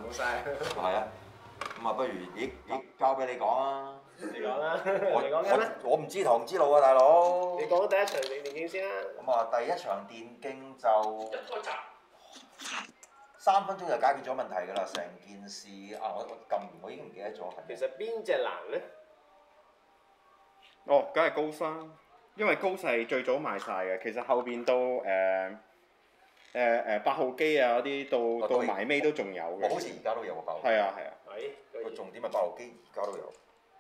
講晒。 係啊，咁啊不如交俾你講啊！ 你講啦，你講緊啦。 我唔知頭唔知路啊，大佬。 你講第一場電競先啦。 咁啊，第一場電競就一開閘。 3分鐘就解決咗問題㗎啦，成件事啊！我撳完我已經唔記得咗係咩。 其實邊隻難咧？ 哦，梗係高山，因為高勢最早賣晒嘅，其實後邊到8號機啊嗰啲到埋尾都仲有嘅。 我好似而家都有個8號機。 係啊係啊。 個重點係8號機而家都有。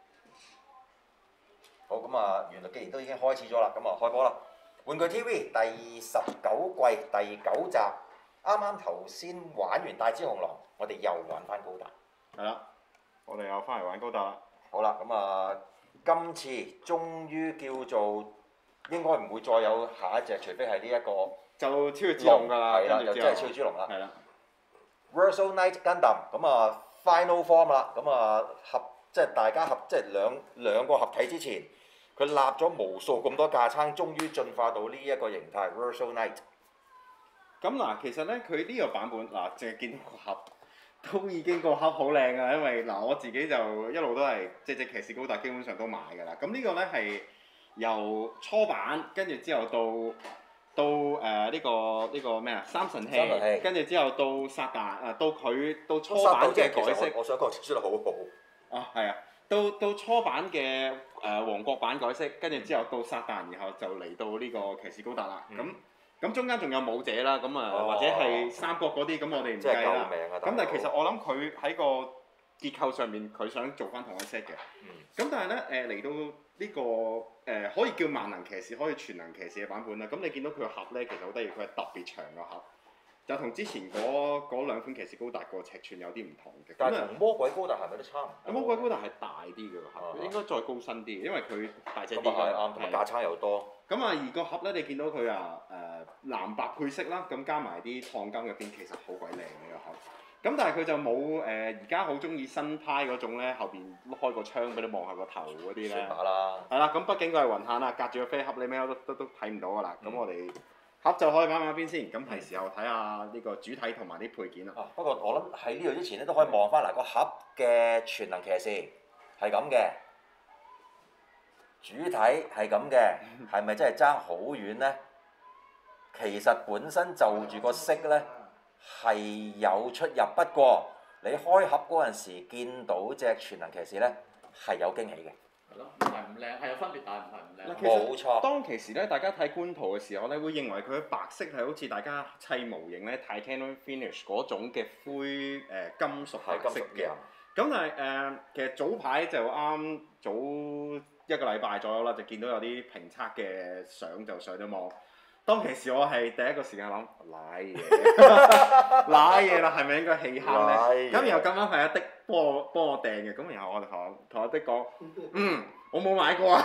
好咁啊，原來既然都已經開始咗啦，咁啊開波啦！玩具 TV 第19季第9集，啱啱頭先玩完大紫紅狼，我哋又玩翻高達。 係啦，我哋又翻嚟玩高達啦。 好啦，咁啊，今次終於叫做應該唔會再有下一隻，除非係呢一個就超越之龍㗎啦， 係啦，就真係超越之龍啦。係啦。Verso Knight Gundam 咁啊 Final Form 啦，咁啊即係大家即係兩個合體之前，佢立咗無數咁多架撐，終於進化到呢一個形態 Verso Knight。 咁嗱，其實咧佢呢個版本嗱，淨係見到個盒。都已經個盒好靚啊，因為嗱我自己就一路都係隻騎士高達基本上都買㗎啦。咁呢個咧係由初版跟住之後到呢個咩啊三神器，跟住之後到薩達到佢到初版嘅改色。 我想講出得好好。 啊係啊，到初版嘅王國版改色，跟住之後到薩達，然後就嚟到呢個騎士高達啦。咁中間仲有武者啦，咁或者係三國嗰啲，咁我哋唔計啦。咁但係其實我諗佢喺個結構上面，佢想做翻同一 set 嘅。咁但係咧嚟到呢個可以叫萬能騎士，可以全能騎士嘅版本啦。咁你見到佢個盒咧，其實好得意，佢係特別長個盒，就同之前嗰兩款騎士高達個尺寸有啲唔同嘅。 但係同魔鬼高達係咪都差唔多？ 魔鬼高達係大啲嘅個盒，應該再高身啲，因為佢大隻啲。 咁啊係啱，同埋架撐又多。 咁啊，而個盒咧，你見到佢藍白配色啦，咁加埋啲燙金嘅邊，其實好鬼靚嘅個盒。咁但係佢就冇而家好中意新派嗰種咧，後邊開個窗俾你望下個頭嗰啲咧。 算把啦。 係啦，咁畢竟佢係雲限啦，隔住個飛盒你咩都睇唔到㗎啦。咁我哋盒就可以擺埋一邊先，咁係時候睇下呢個主體同埋啲配件啦。 不過我諗喺呢度之前咧都可以望翻嗱個盒嘅全能騎士係咁嘅。主體係咁嘅，係咪真係爭好遠呢？其實本身就住個色呢係有出入，不過你開盒嗰陣時見到隻全能騎士呢係有驚喜嘅。 係咯，唔係唔靚，係有分別，但係唔係唔靚。 冇錯。 當其時咧，大家睇官圖嘅時候咧，會認為佢白色係好似大家砌模型咧 Titanium Finish 嗰種嘅灰金屬白色嘅。咁但係其實早排就啱早1個禮拜左右啦，就見到有啲評測嘅相就上咗網。當其時我係第一個時間諗賴嘢，賴嘢啦，係咪應該棄坑咧？咁然後咁啱係阿的幫我訂嘅，咁然後我就同阿的講，我冇買過啊。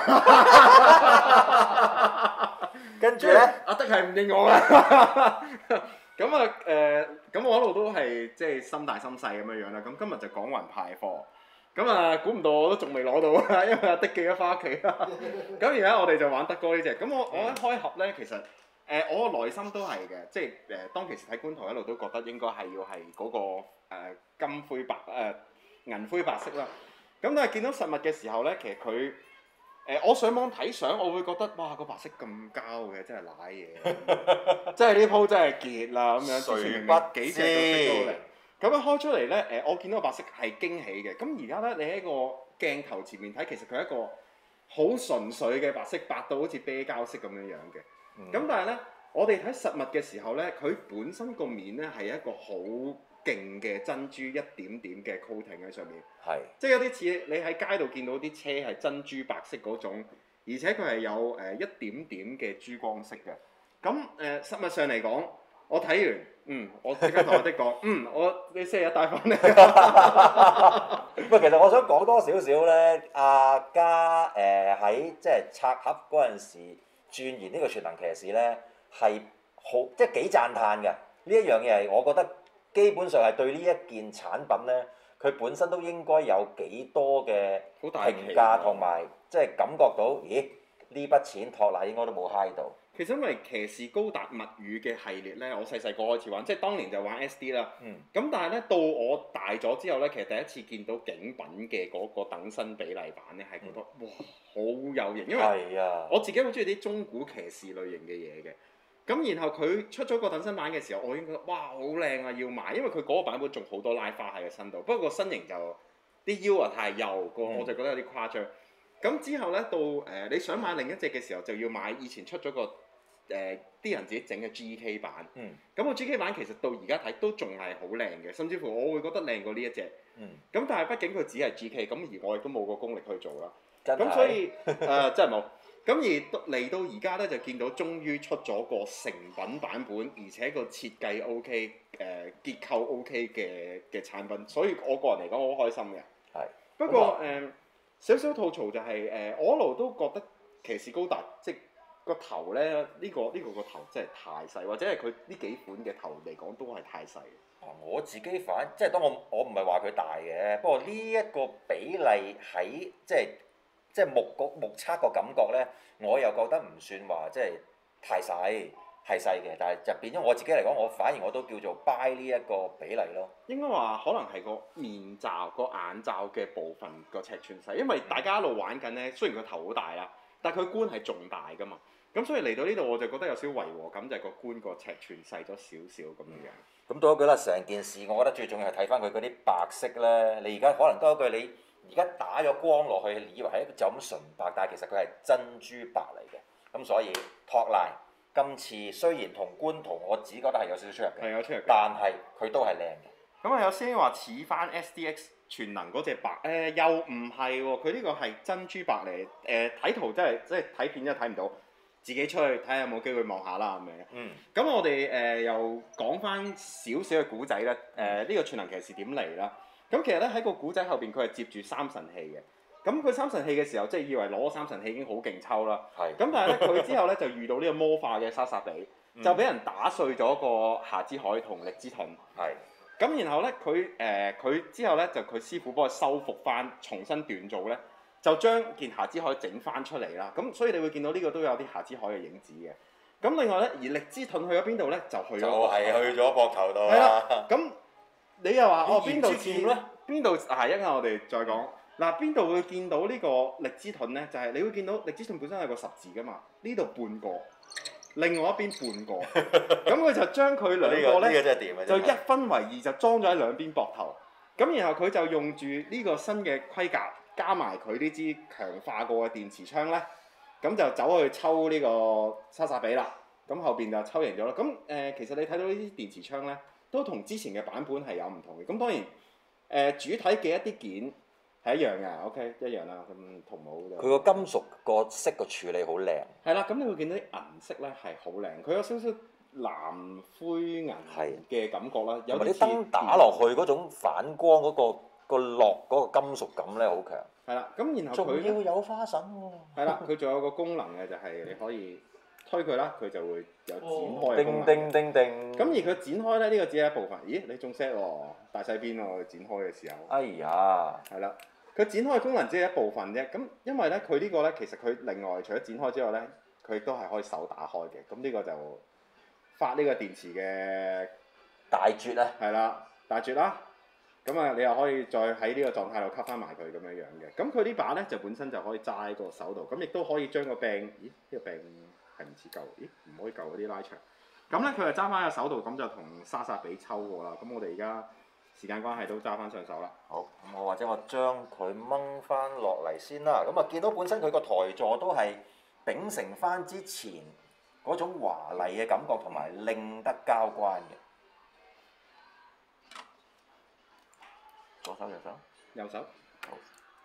跟住咧， 阿的係唔應我嘅。咁啊咁我一路都係即係心大心細咁樣樣啦。咁今日就講雲派貨。咁啊，估唔到我都仲未攞到啊，因為阿的寄咗翻屋企啦。咁而家我哋就玩德哥呢隻。咁我一開盒咧，其實我個內心都係嘅，即係當其時睇官圖一路都覺得應該係要係嗰個金灰白銀灰白色啦。咁但係見到實物嘅時候咧，其實佢我上網睇相，我會覺得哇個白色咁膠嘅，真係賴嘢，即係呢鋪真係傑啦咁樣， 誰不幾隻都識到嚟。咁樣開出嚟咧，我見到個白色係驚喜嘅。咁而家咧，你喺個鏡頭前面睇，其實佢係一個好純粹嘅白色，白到好似啤膠色咁樣樣嘅。咁但係咧，我哋睇實物嘅時候咧，佢本身個面咧係一個好勁嘅珍珠一點點嘅 coating 喺上面。係。即係有啲似你喺街度見到啲車係珍珠白色嗰種，而且佢係有一點點嘅珠光色嘅。咁實物上嚟講，我睇完。我即刻同阿的講，你星期一帶翻嚟。 喂，其實我想講多少少咧，阿嘉喺即係拆盒嗰陣時鑽研呢個全能騎士咧，係好即係幾讚歎嘅。呢一樣嘢係我覺得基本上係對呢一件產品咧，佢本身都應該有幾多嘅評價同埋，即係感覺到，咦呢筆錢托賴應該都冇嗨到。 其實因為騎士高達物語嘅系列咧，我細細個開始玩，即係當年就玩 SD 啦。 嗯。 咁但係咧，到我大咗之後咧，其實第一次見到景品嘅嗰個等身比例版咧，係覺得哇好有型，因為係啊。 我自己好中意啲中古騎士類型嘅嘢嘅。咁然後佢出咗個等身版嘅時候，我已經覺得哇好靚啊，要買，因為佢嗰個版本仲好多拉花喺個身度，不過個身形就啲腰啊太幼個，我就覺得有啲誇張。咁之後咧到你想買另一隻嘅時候，就要買以前出咗個啲人自己整嘅 GK 版。咁個 GK 版其實到而家睇都仲係好靚嘅，甚至乎我會覺得靚過呢一隻。咁但係畢竟佢只係 GK，咁而我亦都冇個功力去做啦。咁所以真係冇。咁而嚟到而家咧，就見到終於出咗個成品版本，而且個設計 OK，結構 OK 嘅產品，所以我個人嚟講我好開心嘅。 係。 不過少少吐槽就係我一路都覺得騎士高達即係個頭咧，呢個個頭真係太細，或者係佢呢幾款嘅頭嚟講都係太細。 我自己即係當我唔係話佢大嘅，不過呢一個比例喺即係目測個感覺咧，我又覺得唔算話即係太細，係細嘅，但係就變咗我自己嚟講，我反而我都叫做 buy 呢一個比例咯。應該話可能係個面罩、個眼罩嘅部分個尺寸細，因為大家一路玩緊咧，雖然個頭好大啦，但係佢官係仲大噶嘛，咁所以嚟到呢度我就覺得有少少違和感，就係個官個尺寸細咗少少咁樣。 咁到一句啦，成件事我覺得最重要係睇翻佢嗰啲白色咧。你而家可能多一句，你而家打咗光落去，你以為係一個就咁純白，但係其實佢係珍珠白嚟嘅。咁所以托賴今次雖然同官圖我只覺得係有少少出入嘅， 係有出入， 但係佢都係靚嘅。 咁有先話似翻 SDX 全能嗰隻白，又唔係喎，佢呢個係珍珠白嚟。睇圖真係即係睇片真係睇唔到。自己出去睇下有冇機會望下啦咁樣。咁我哋又講翻少少嘅古仔咧。呢個全能騎士點嚟啦？咁其實咧喺個古仔後邊佢係接住三神器嘅。咁佢三神器嘅時候，即係以為攞三神器已經好勁抽啦。咁但係咧佢之後咧就遇到呢個魔化嘅莎莎比，就俾人打碎咗個夏之海同力之盾。咁然後咧佢之後咧就佢師傅幫佢修復翻，重新鍛造咧。就將件夏之海整翻出嚟啦，咁所以你會見到呢個都有啲夏之海嘅影子嘅。咁另外咧，而力之盾去咗邊度咧？就去咗膊頭度。 係啦，咁你又話邊度似咧？邊度係一陣我哋再講。嗱，邊度會見到呢個力之盾咧？就係你會見到力之盾本身係個十字噶嘛，呢度半個，另外一邊半個。咁佢就將佢兩個咧，就一分為二，就裝咗喺兩邊膊頭。咁然後佢就用住呢個新嘅盔甲。加埋佢呢支強化過嘅電磁槍咧，咁就走去抽呢個莎莎比啦。咁後邊就抽贏咗啦。咁其實你睇到呢啲電磁槍咧，都同之前嘅版本係有唔同嘅。咁當然主體嘅一啲件係一樣嘅，OK 一樣啦。咁同帽就佢個金屬個色個處理好靚。係啦，咁你會見到啲銀色咧係好靚，佢有少少藍灰銀嘅感覺啦。有啲燈打落去嗰種反光嗰個落嗰個金屬感咧好強。 係啦，咁然後佢仲要有花神喎。 係啦，佢仲有個功能嘅就係你可以推佢啦，佢就會有展開嘅功能。 叮叮叮叮。 咁而佢展開咧，呢個只係一部分。咦，你仲 set 喎？大細邊喎？展開嘅時候。 哎呀。 係啦，佢展開嘅功能只係一部分啫。咁因為咧，佢呢個咧其實佢另外除咗展開之外咧，佢亦都係可以手打開嘅。咁呢個就發呢個電池嘅大絕啊！ 係啦，大絕啦。咁啊，你又可以再喺呢個狀態度吸翻埋佢咁樣樣嘅。咁佢呢把咧就本身就可以揸喺個手度，咁亦都可以將個柄，咦？呢個柄係唔似夠，咦？唔可以夠嗰啲拉長。咁咧佢就揸翻喺手度，咁就同莎莎比抽過啦。咁我哋而家時間關係都揸翻上手啦。 好，咁我或者我將佢掹翻落嚟先啦。咁啊，見到本身佢個台座都係秉承翻之前嗰種華麗嘅感覺，同埋令得交關嘅。左手右手， 右手。 好。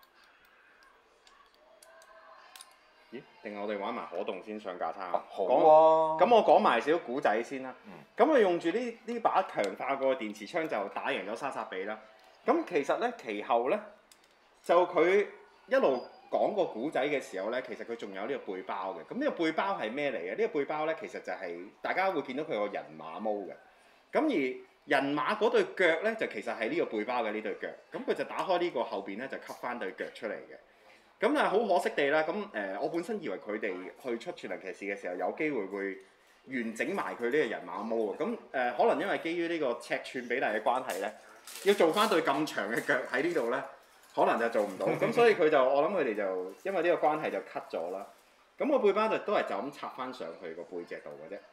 咦？定係我哋玩埋可動先上架撐？ 好啊。 咁我講埋少少古仔先啦。咁佢用住呢把強化過嘅電磁槍就打贏咗莎莎比啦。咁其實咧，其後咧就佢一路講個古仔嘅時候咧，其實佢仲有呢個背包嘅。咁呢個背包係咩嚟嘅？呢個背包咧，其實就係大家會見到佢有個人馬毛嘅。咁而人馬嗰對腳咧，就其實係呢個背包嘅呢對腳。咁佢就打開呢個後邊咧，就吸翻對腳出嚟嘅。 咁但係好可惜地啦，咁我本身以為佢哋去出全能騎士嘅時候有機會會完整埋佢呢個人馬毛喎，咁可能因為基於呢個尺寸比例嘅關係咧，要做翻對咁長嘅腳喺呢度咧，可能就做唔到，咁所以我諗佢哋就因為呢個關係就 cut 咗啦。咁個背包都係就咁插翻上去個背脊度嘅啫。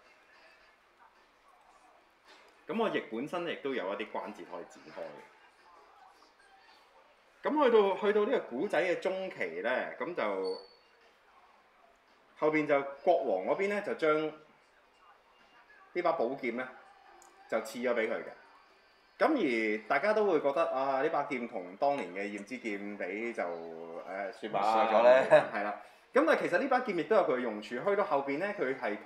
咁個翼本身亦都有一啲關節可以展開嘅。咁去到呢個古仔嘅中期咧，咁就後邊就國王嗰邊咧就將呢把寶劍咧就賜咗俾佢嘅。咁而大家都會覺得啊，呢把劍同當年嘅焰之劍比就算吧， 衰咗咧。 係啦。咁但係其實呢把劍亦都有佢嘅用處，去到後邊咧，佢係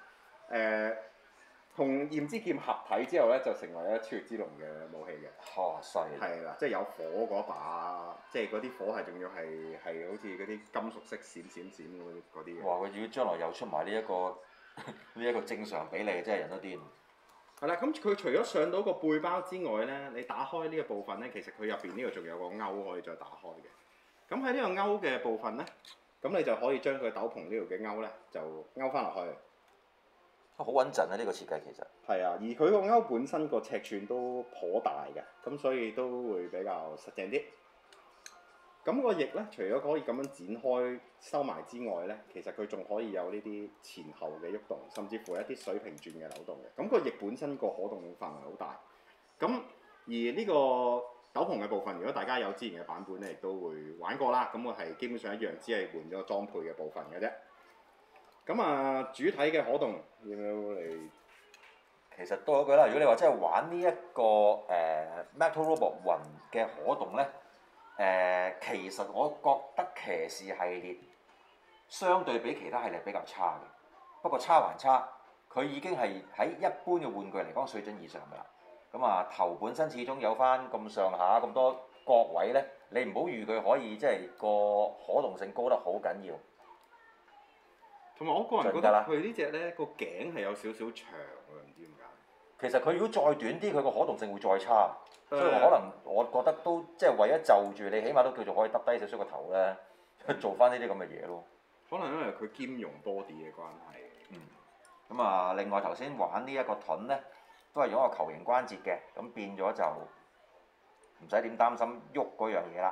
同焰之劍合體之後咧，就成為咗超越之龍嘅武器嘅。 犀利！ 係啦，即係有火嗰把，即係嗰啲火係仲要係好似嗰啲金屬色閃嗰啲嘅。 哇！佢如果將來又出埋呢一個正常比例，真係人都癲。 係啦，咁佢除咗上到個背包之外咧，你打開呢個部分咧，其實佢入邊呢個仲有個勾可以再打開嘅。咁喺呢個勾嘅部分咧，咁你就可以將佢斗篷呢度嘅勾咧，就勾翻落去。 好穩陣啊！呢個設計其實係啊，而佢個勾本身個尺寸都頗大嘅，咁所以都會比較實淨啲。咁個翼咧，除咗可以咁樣展開收埋之外咧，其實佢仲可以有呢啲前後嘅喐動，甚至乎一啲水平轉嘅扭動嘅。咁個翼本身個可動範圍好大。咁而呢個斗篷嘅部分，如果大家有之前嘅版本咧，亦都會玩過啦。咁我係基本上一樣，只係換咗裝配嘅部分嘅啫。咁啊，主體嘅可動要唔要嚟？ 其實多一句啦，如果你話真係玩呢一個Metal Robot 雲嘅可動咧，其實我覺得騎士系列相對比其他系列比較差嘅。不過差還差，佢已經係喺一般嘅玩具嚟講水準以上㗎啦。咁啊，頭本身始終有翻咁上下咁多角位咧，你唔好預佢可以即係個可動性高得好緊要。 同埋我個人覺得佢呢隻咧個頸係有少少長喎，唔知點解。 其實佢如果再短啲，佢個可動性會再差，所以可能我覺得都即係為咗就住你，起碼都叫做可以耷低少少個頭咧，做翻呢啲咁嘅嘢咯。 可能因為佢兼容 body 嘅關係。 咁啊，另外頭先玩呢一個盾咧，都係用一個球形關節嘅，咁變咗就唔使點擔心喐嗰樣嘢啦。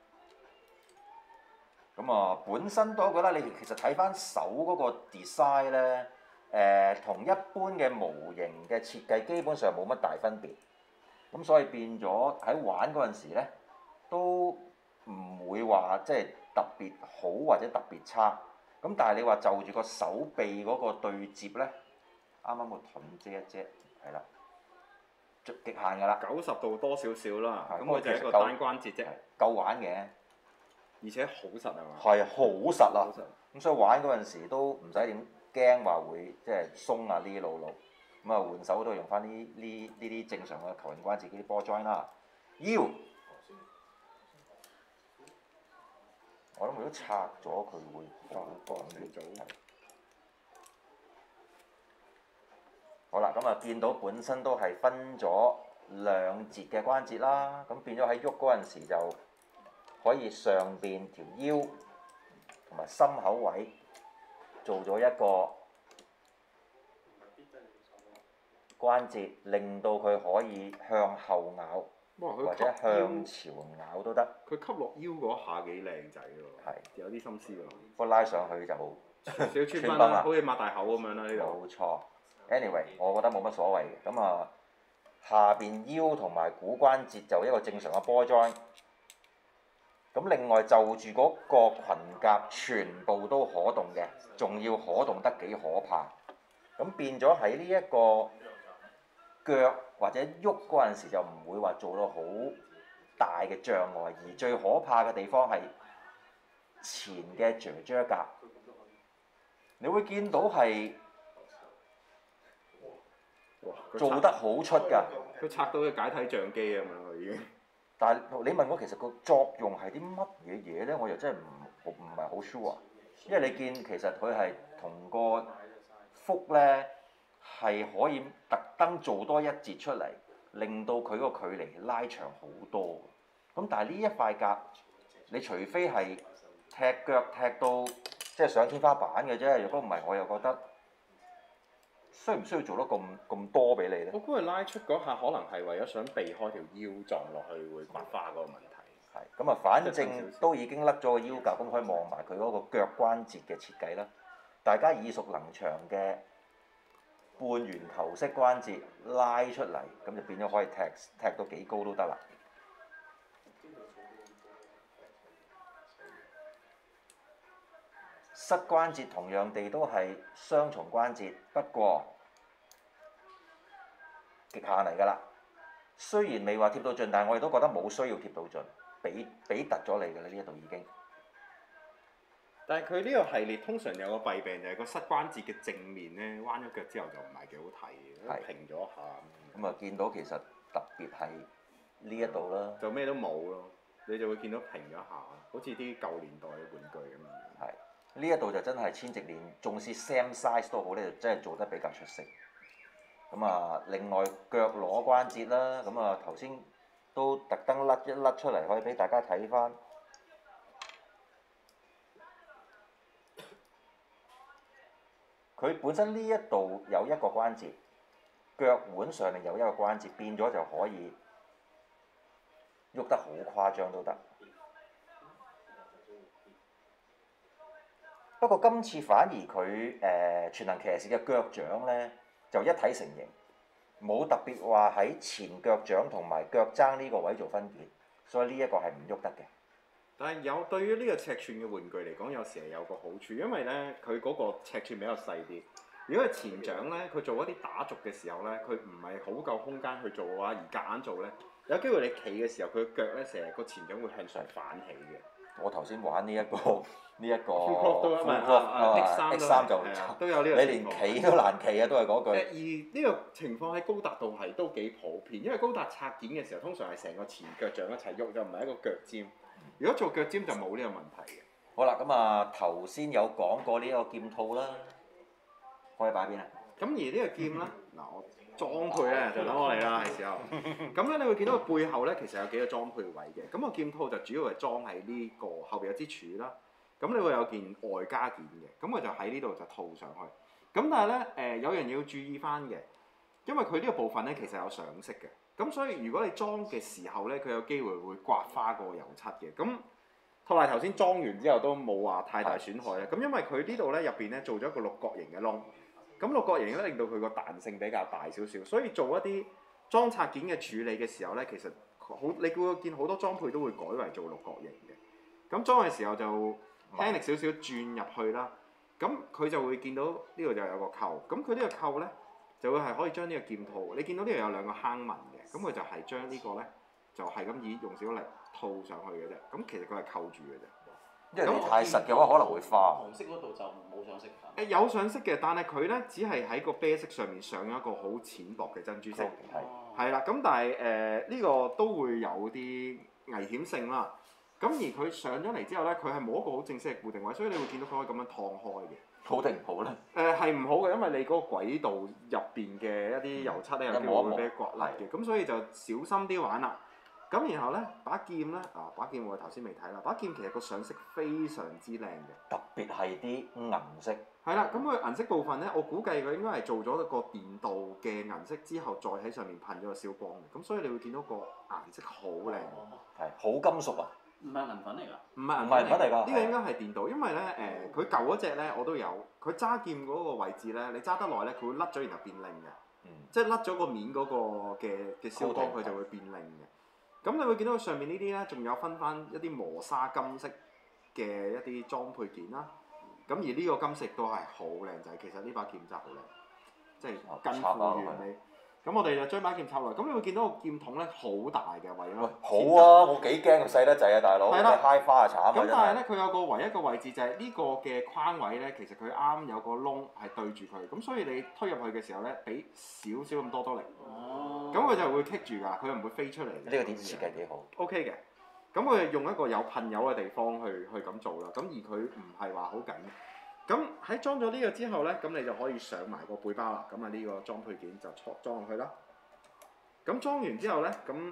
咁啊，本身都覺得你其實睇翻手嗰個 design 咧，同一般嘅模型嘅設計基本上冇乜大分別。咁所以變咗喺玩嗰陣時咧，都唔會話即係特別好或者特別差。咁但係你話就住個手臂嗰個對接咧，啱啱個盾遮一遮，係啦，極限㗎啦。 90度多少少啦，咁佢佢就係一個單關節啫， 夠玩嘅。 而且好實係嘛？ 係好實啊！咁所以玩嗰陣時都唔使點驚話會即係鬆啊呢啲路。咁啊換手都用翻呢啲正常嘅球形關節嗰啲波 join 啦。腰，我諗如果拆咗佢會好啲。好啦，咁啊見到本身都係分咗兩節嘅關節啦，咁變咗喺喐嗰陣時就可以上邊條腰同埋心口位做咗一個關節，令到佢可以向後咬，或者向朝咬都得。 佢吸落腰嗰下幾靚仔喎， 係有啲心思喎。 不過拉上去就少穿崩啦，好似擘大口咁樣啦呢度。 冇錯。Anyway，我覺得冇乜所謂嘅。咁啊，下邊腰同埋股關節就一個正常嘅波 join。咁另外就住嗰個裙甲全部都可動嘅，仲要可動得幾可怕。咁變咗喺呢一個腳或者喐嗰陣時就唔會話做到好大嘅障礙，而最可怕嘅地方係前嘅啫啫甲，你會見到係做得好出㗎。 佢拆到嘅解體相機啊嘛，已經。 但係你問我其實個作用係啲乜嘢嘢咧，我又真係唔係好 sure，因為你見其實佢係同個腹咧係可以特登做多一節出嚟，令到佢個距離拉長好多。咁但係呢一塊甲，你除非係踢腳踢到即係上天花板嘅啫。如果唔係，我又覺得需唔需要做得咁多俾你咧？ 我估佢拉出嗰下可能係為咗想避開條腰撞落去會刮花嗰個問題。 係咁啊，反正都已經甩咗個腰架，咁可以望埋佢嗰個腳關節嘅設計啦。大家耳熟能詳嘅半圓球式關節拉出嚟，咁就變咗可以踢到幾高都得啦。膝關節同樣地都係雙重關節，不過極限嚟㗎啦。雖然未話貼到盡，但係我哋都覺得冇需要貼到盡，俾突咗你㗎啦，呢一度已經。 但係佢呢個系列通常有個弊病就係個膝關節嘅正面咧彎咗腳之後就唔係幾好睇嘅， 係平咗下。 咁啊，見到其實特別係呢一度啦， 就咩都冇咯，你就會見到平咗下，好似啲舊年代嘅玩具咁樣。 係呢一度就真係千直連，縱使 same size 都好咧，就真係做得比較出色。咁啊，另外腳踝關節啦，咁啊頭先都特登甩出嚟，可以俾大家睇翻。佢本身呢一度有一個關節，腳腕上面有一個關節，變咗就可以喐得好誇張都得。不過今次反而佢全能騎士嘅腳掌呢，就一體成型，冇特別話喺前腳掌同埋腳踭呢個位做分別，所以呢一個係唔喐得嘅。 但係對於呢個尺寸嘅玩具嚟講，有時係有個好處，因為咧佢嗰個尺寸比較細啲。如果係前掌咧，佢做一啲打續嘅時候咧，佢唔係好夠空間去做嘅話，而夾硬做咧，有機會你企嘅時候，佢腳咧成日個前掌會向上反起嘅。 我頭先玩呢一個 Full crop 都唔係 X3 就都有呢個情況。 你連企都難企啊，都係嗰句。 而呢個情況喺高達度係都幾普遍，因為高達拆件嘅時候，通常係成個前腳掌一齊喐，就唔係一個腳尖。如果做腳尖就冇呢個問題嘅。 好啦，咁啊頭先有講過呢一個劍套啦，可以擺邊啊？ 咁而呢個劍咧，嗱我裝配咧就等我嚟啦，係時候。咁咧你會見到佢背後咧其實有幾個裝配位嘅，咁個劍套就主要係裝喺呢個後邊有支柱啦。咁你會有件外加件嘅，咁佢就喺呢度就套上去。咁但係咧有樣嘢要注意翻嘅，因為佢呢個部分咧其實有上色嘅。咁所以如果你裝嘅時候咧，佢有機會會刮花個油漆嘅。咁同埋頭先裝完之後都冇話太大損害咧。咁因為佢呢度咧入邊咧做咗一個六角形嘅窿，咁六角形咧令到佢個彈性比較大少少，所以做一啲裝拆件嘅處理嘅時候咧，其實好你會見好多裝配都會改為做六角形嘅。咁裝嘅時候就輕力少少轉入去啦，咁佢就會見到呢度就有個扣，咁佢呢個扣咧就會係可以將呢個劍套，你見到呢度有兩個坑紋嘅，咁佢就係將呢個咧就係咁以用小力套上去嘅啫，咁其實佢係扣住嘅啫。 因為你太實嘅話可能會花。 紅色嗰度就冇上色㗎。 有上色嘅，但係佢咧只係喺個啡色上面上咗一個好淺薄嘅珍珠色，係啦。咁但係呢個都會有啲危險性啦。咁而佢上咗嚟之後咧，佢係冇一個好正式嘅固定位，所以你會見到佢可以咁樣燙開嘅。 好定唔好咧？ 係唔好嘅，因為你嗰個軌道入邊嘅一啲油漆咧有機會會俾刮甩嘅，咁所以就小心啲玩啦。咁然後咧把劍咧把劍我頭先未睇啦，把劍其實個上色非常之靚嘅， 特別係啲銀色。 係啦，咁佢銀色部分咧，我估計佢應該係做咗一個電鍍嘅銀色之後，再喺上面噴咗個燒光嘅，咁所以你會見到個顏色好靚， 係好金屬啊！ 唔係銀粉嚟㗎。 唔係銀粉嚟㗎。 呢個應該係電鍍，因為咧佢舊嗰隻咧我都有，佢揸劍嗰個位置咧，你揸得耐咧，佢會甩咗然後變靚嘅，即係甩咗個面嗰個嘅燒光，佢就會變靚嘅。咁你會見到上面呢啲咧，仲有分翻一啲磨砂金色嘅一啲裝配件啦。咁而呢個金色都係好靚仔，其實呢把劍真係好靚，即係近乎完美。咁我哋就將把劍插落嚟，咁你會見到個劍筒咧好大嘅，為咗好啊！我幾驚佢細得滯啊，大佬！ 係啦揩花啊慘啊！ 咁但係咧，佢有個唯一一個位置就係呢個嘅框位咧，其實佢啱有個窿係對住佢，咁所以你推入去嘅時候咧，俾少少咁多力，咁佢就會棘住㗎，佢又唔會飛出嚟。 呢個點設計幾好。 OK 嘅，咁佢用一個有噴油嘅地方去咁做啦，咁而佢唔係話好緊。咁喺裝咗呢個之後咧，咁你就可以上埋個背包啦。咁啊呢個裝配件就裝落去啦。咁裝完之後咧，咁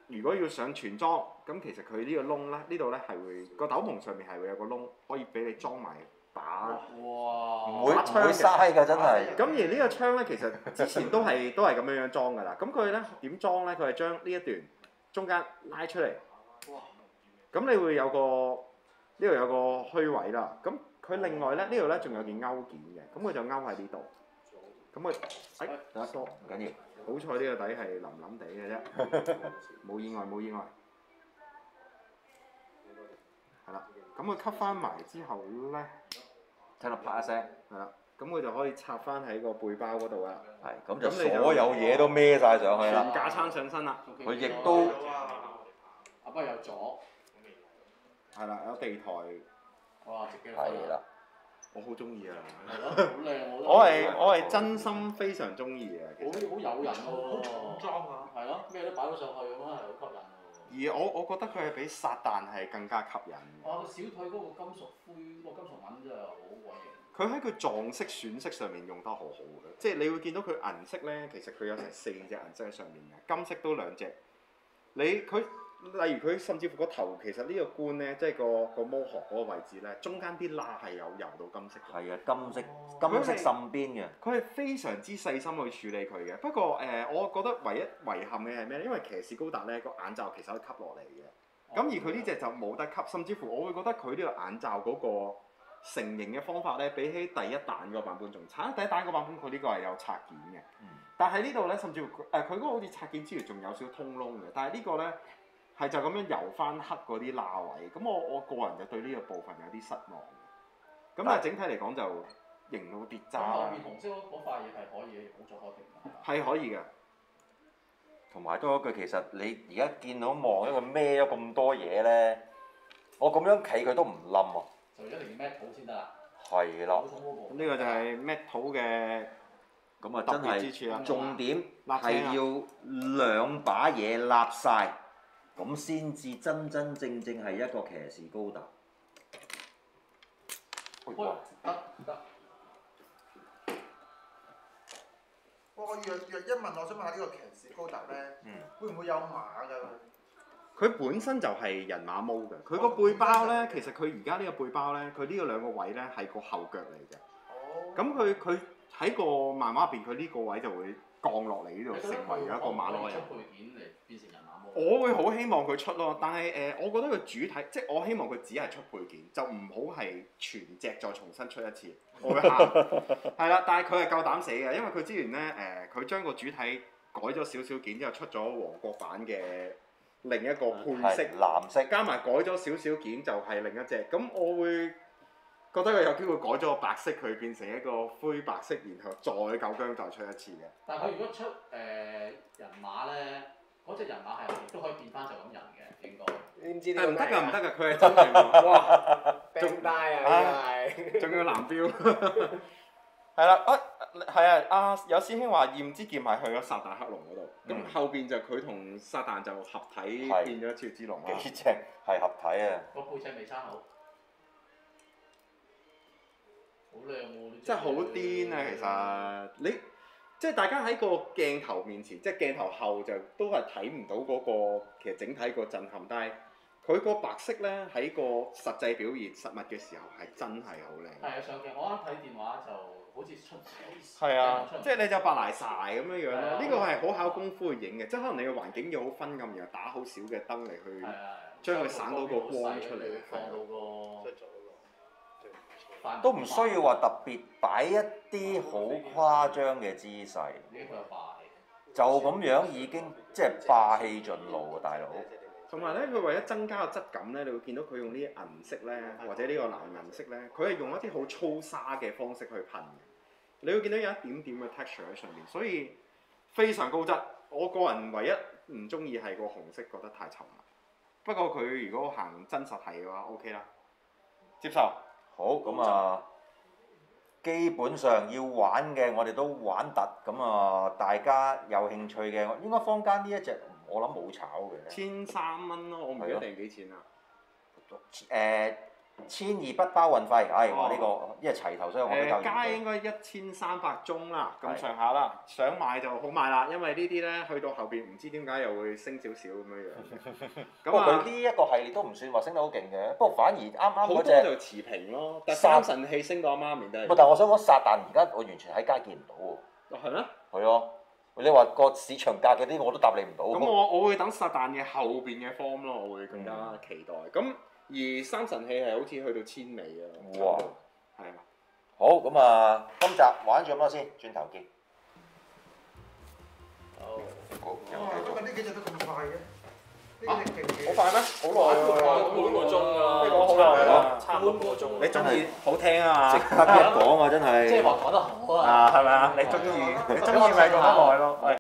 如果要上全裝，咁其實佢呢個窿咧，呢度咧係會個斗篷上面係會有個窿，可以俾你裝埋把。 哇！ 唔會嘥㗎，真係。 咁而呢個槍咧，其實之前都係咁樣裝㗎啦。咁佢咧點裝咧？佢係將呢一段中間拉出嚟。咁你會有個呢度有個虛位啦。咁佢另外咧呢度咧仲有件勾件嘅，咁佢就勾喺呢度。咁佢得疏唔緊要。 好彩呢個底係腍腍地嘅啫，冇意外冇意外。係啦，咁佢吸翻埋之後咧， 聽到啪一聲。 係啦，咁佢就可以插翻喺個背包嗰度啦。 係，咁就所有嘢都孭晒上去全啦。 架撐上身啦。 佢亦都不過有左， 係啦，有地台， 哇！直機係啦。 我好中意啊！ 係咯，好靚我係真心非常中意嘅。 好誘人喎， 重裝啊！ 係咯，咩都擺到上去咁樣係好吸引喎。 而我覺得佢係比撒旦係更加吸引。 哇！個小腿嗰個金屬灰，個金屬紋真係好鬼型。 佢喺佢撞色選色上面用得好好嘅，即係你會見到佢銀色咧，其實佢有成4隻銀色喺上面嘅，金色都2隻。例如佢甚至乎個頭，其實呢個冠咧，即係個摩殼嗰個位置咧，中間啲罅係有油到金色嘅。 係啊，金色滲邊嘅。 佢係非常之細心去處理佢嘅。不過我覺得唯一遺憾嘅係咩咧？因為騎士高達咧個眼罩其實可以吸落嚟嘅，咁而佢呢隻就冇得吸，甚至乎我會覺得佢呢個眼罩嗰個成型嘅方法咧，比起第一彈個版本仲差。第一彈個版本佢呢個係有拆件嘅，但係呢度咧甚至乎佢嗰個好似拆件之餘仲有少少通窿嘅，但係呢個咧係就咁樣油翻黑嗰啲罅位。咁我個人就對呢個部分有啲失望嘅。咁但係整體嚟講就型到跌渣啦。 後面紅色嗰塊嘢係可以好咗開屏㗎。 係可以嘅。 同埋都嗰句，其實你而家見到望一個孭咗咁多嘢咧，我咁樣企佢都唔冧喎。 就一定要 metal 先得啦。 係啦。 咁呢個就係 metal 嘅咁啊， 特真別之處啦。 係重點立係要2把嘢立晒，咁先至真真正正係一個騎士高達。 得。 我若一問，我想問下呢個騎士高達咧，會唔會有馬㗎？ 佢本身就係人馬毛嘅，佢個背包咧，其實佢而家呢個背包咧，佢呢個2個位咧係個後腳嚟嘅。 哦。 咁佢喺個漫畫入邊，佢呢個位就會降落嚟呢度，成為咗一個馬騮人。 出配件嚟變成人馬毛。 我會好希望佢出咯，但係我覺得佢主體，即係我希望佢只係出配件，就唔好係全隻再重新出一次，我會喊。係啦，但係佢係夠膽死嘅，因為佢之前咧佢將個主體改咗少少件之後，出咗黃國版嘅另一個配色， 藍色， 加埋改咗少少件就係另一隻。咁我會覺得佢有機會改咗個白色，佢變成一個灰白色，然後再夠薑再出一次嘅。 但係佢如果出人馬咧，嗰隻人馬係亦都可以變翻就咁人嘅，應該。 你唔知唔得㗎，唔得㗎，佢係真係喎。哇！ 仲大啊！呢個係。 仲要藍標。係啦，係啊！有師兄話驗之劍係去咗撒旦克隆嗰度，咁後邊就佢同撒旦就合體變咗超之龍啦。 幾隻係合體啊！ 個背脊未生好，好靚喎！ 真係好癲啊！其實你即係大家喺個鏡頭面前，即係鏡頭後就都係睇唔到嗰個其實整體個震撼，但係佢個白色咧喺個實際表現實物嘅時候係真係好靚。 係啊，上鏡我啱睇電話就好似出。 係啊，即係你就白賴晒咁樣樣咯。 係啊呢個係好考功夫去影嘅，即係可能你個環境要好昏暗，然後打好少嘅燈嚟去將佢散到個光出嚟。 放到個都唔需要話特別擺一啲好誇張嘅姿勢， 已經好有霸氣。 就咁樣已經即係霸氣盡露啊，大佬！ 同埋咧，佢為咗增加個質感咧，你會見到佢用呢啲銀色咧，或者呢個藍銀色咧，佢係用一啲好粗砂嘅方式去噴嘅。你會見到有一點點嘅 texture 喺上面，所以非常高質。我個人唯一唔中意係個紅色，覺得太沉啦。不過佢如果行真實係嘅話 OK 啦，接受。 好咁啊，基本上要玩嘅我哋都玩突，咁啊大家有興趣嘅，應該坊間呢一隻我諗冇炒嘅。 1300蚊咯，我唔記得定幾錢啊？ 1200不包運費，話呢個因為齊頭，所以我比較街應該1300宗啦，咁上下啦。想買就好買啦，因為呢啲咧去到後邊唔知點解又會升少少咁樣樣。 不過佢呢一個系列都唔算話升得好勁嘅，不過反而啱啱好多嗰隻。 就持平咯，但三神器升到阿媽面都係。 但係我想講撒旦而家我完全喺街見唔到喎。 係咩？ 係啊，你話個市場價嗰啲我都答你唔到。 咁我會等撒旦嘅後邊嘅 form 咯，我會更加期待。咁而三神器係好似去到1000尾啊！ 哇， 係啊。 好咁啊，今集玩咗咁多先，轉頭見。 好。 哇！今日呢幾隻都咁快嘅，呢幾隻勁嘅。 好快咩？好耐喎。 半個鐘㗎呢個好耐啦， 差唔多半個鐘。 你中意好聽啊嘛？ 即刻一講啊，真係。 即係話講得好啊！ 啊，係咪啊？你中意咪講得耐咯。